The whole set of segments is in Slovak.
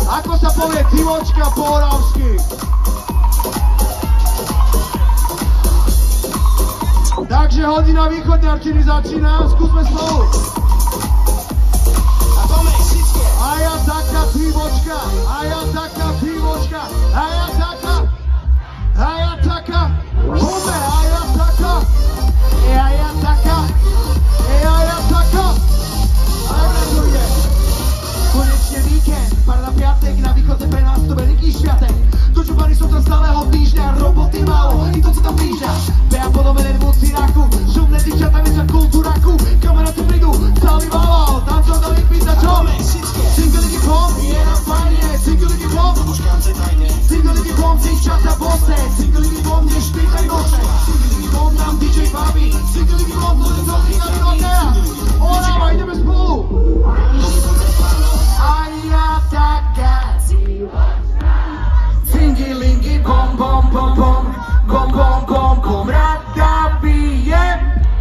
Ako sa povie dzivočka po oravsky? Takže hodina východňarčiny začína, skúsme spolu. A ja taká dzivočka, a ja taká dzivočka, a ja taká, poďme, a ja taká, a ja taká, a to ide. Konečne víkend, pár na piatek, na východe pre nás to veľký šviatek. Dočúpaný som tam celého týždňa, roboty málo, i to si tam blíža. Beja podobené v ciráku, šumné dievčatá, večer kultúraku. Kamaráti prídu, celý valal, tam čo dali pizza, čo? Singlíky pom, je nám fajne, singlíky pom, singlíky pom, dievčatá bose, singlíky pom, nešpítaj noše. Singlíky pom, nám DJ baví, singlíky pom, ľudia to chýnali rotea. Orava, ideme spolu. A ja taká singilingy bom bom bom bom bom bom bom bom rada bijem.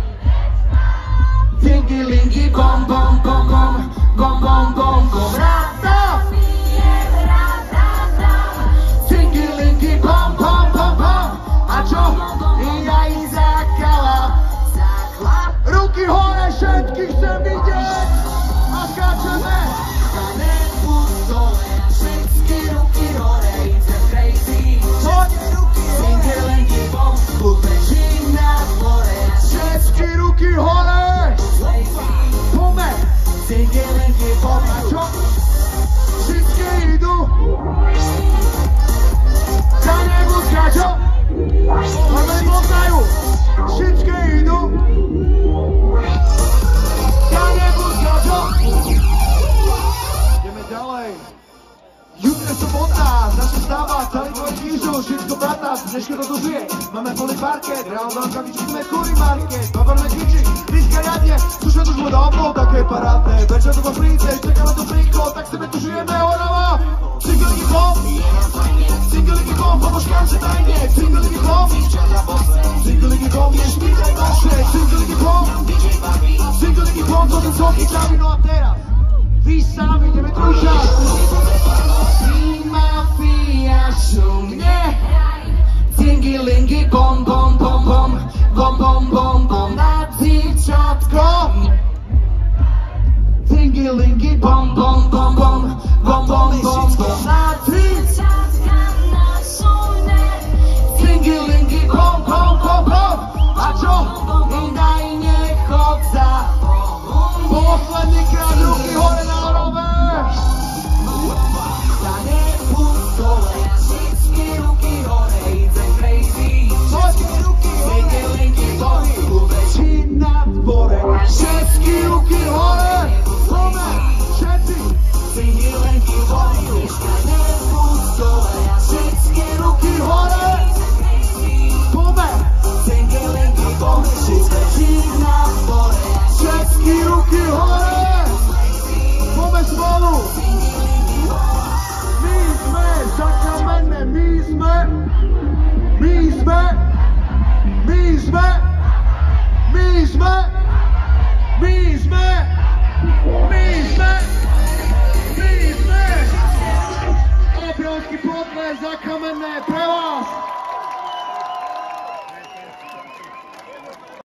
Singilingy bom bom bom bom bom bom bom bom rada bijem, rada dam. Singilingy bom bom bom bom. A čo? Ja i zakala. Ruky hore, všetkých chcem vidieť. A skáčeme. Všetky ruky hore! Poďme! Singilingy pom, a čo? Všetky idú! Za nebudka, čo? Len poznajú! Všetky idú! Za nebudka, čo? Ideme ďalej! Jutro sobota, začne stávať, celý tvoj kýžu, všetko brata, dneško to tu žije. Máme plný parket, reálne veľkavičky sme kuri market. Babarné kýči, blízka riadne, sušme tu žmu dávno, také parádne. Večer to prídeš, čakáme tu príklad, tak sebe tu žijeme, Orava. Singlíky pom, singlíky pom, pomožkám se tajne. Singlíky pom, singlíky pom, nešpítaj noše. Singlíky pom, singlíky pom, to ten soky čaví, no a teraz. Vy sami, ideme trúšať. Mafia šumne, singilingy bom bom bom bom bom bom bom bom na dzievčatko. Singilingy bom bom bom bom bom bom bom bom na dzievčatka na šumne. Singilingy bom bom bom bom. A čo? Daj nechod za. Posledný krát ruky hore na Orave. Všetky ruky hore, poďme, všetci. Singilingy hore, všetky ruky hore, poďme. Singilingy hore, všetky ruky hore, poďme spolu. My sme Zákamenné, my sme